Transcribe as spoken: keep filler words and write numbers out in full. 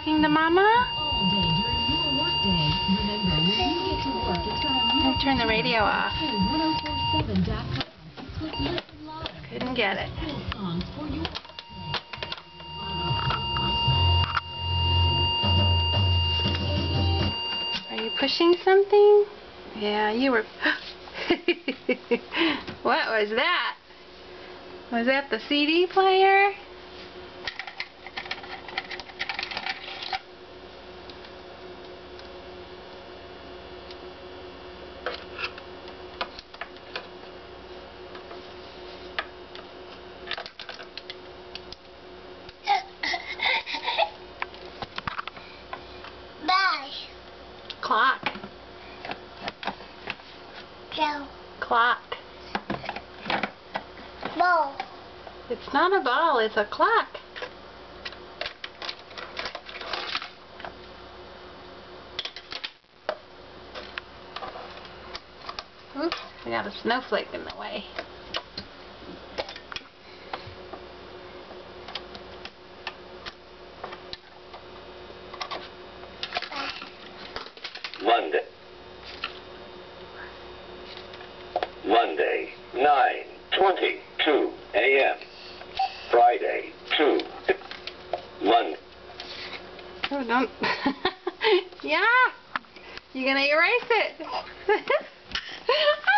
talking to Mama? I'll turn the radio off. Couldn't get it. Are you pushing something? Yeah, you were... What was that? Was that the C D player? Bye. Clock. Joe. Clock. Ball. It's not a ball, it's a clock. Oops, I got a snowflake in the way. Monday. Monday, nine twenty-two A M Friday, two. Monday. Oh, don't. Yeah! You're gonna erase it.